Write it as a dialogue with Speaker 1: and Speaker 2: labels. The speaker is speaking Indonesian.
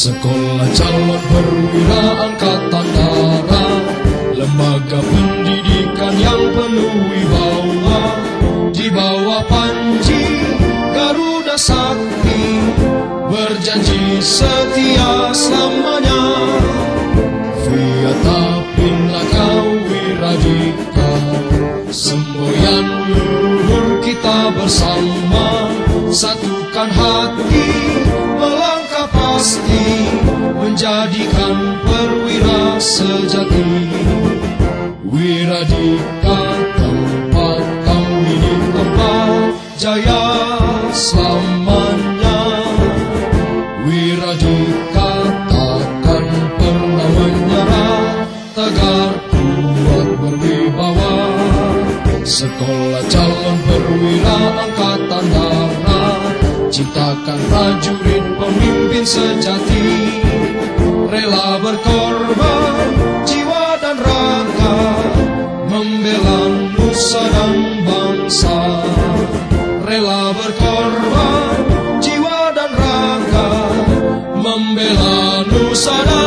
Speaker 1: Sekolah calon perwira angkatan darat, lembaga pendidikan yang penuh wibawa, di bawah panji Garuda Sakti, berjanji setia selamanya. Viatapin kau Wiradika, semboyan luhur kita bersama, satukan hati, melangkah pasti, menjadikan perwira sejati. Wiradika tempat kami di tempat jaya selamanya. Wiradika takkan pernah menyerah, tegar kuat berwibawa. Sekolah calon perwira angkatan darat, ciptakan prajurit pemimpin sejati, rela berkorban jiwa dan raga, membela nusa dan bangsa. Rela berkorban jiwa dan raga, membela nusa dan